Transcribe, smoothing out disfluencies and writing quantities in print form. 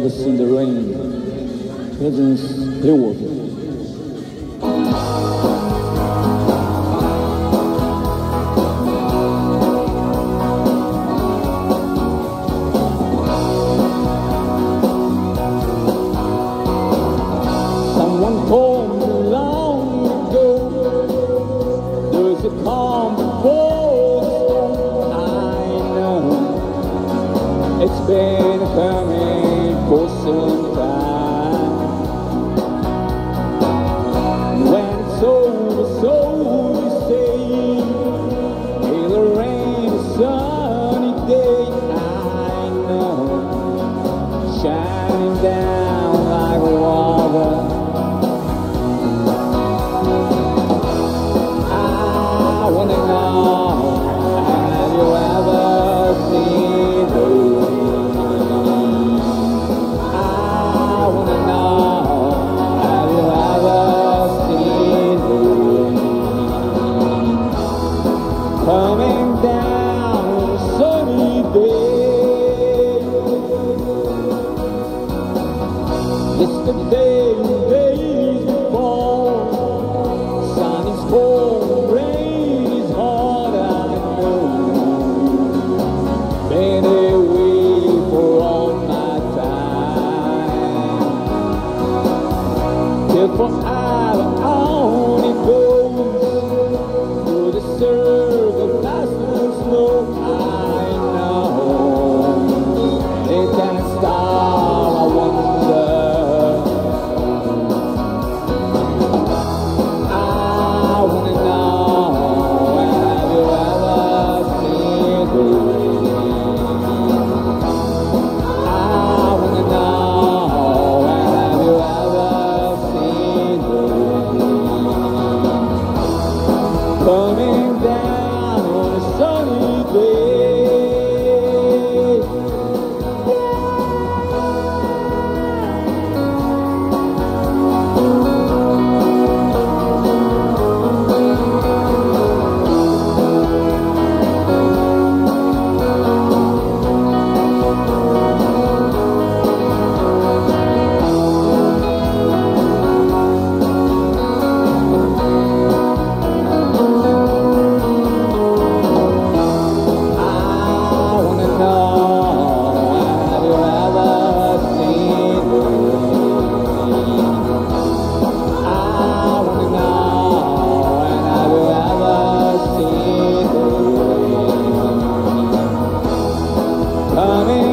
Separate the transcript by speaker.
Speaker 1: ever seen the rain? Presence Clearwater. Someone told me long ago there's a calm before the storm. I know it's been coming for some time. When it's over, so you say, it'll rain a sunny day. I know, shining down like water. I wanna know, have you ever seen the rain? I wanna know, have you ever seen the rain? Coming down on a sunny day. It's the days before. Sun is cold, rain is hard, I know. Been away for all my time. Till forever on it goes, through the circle, fast and slow. I know it can't stop, I wonder. I wanna know, have you ever seen the rain? I wanna know, have you ever seen the rain? Coming down on a sunny day. Coming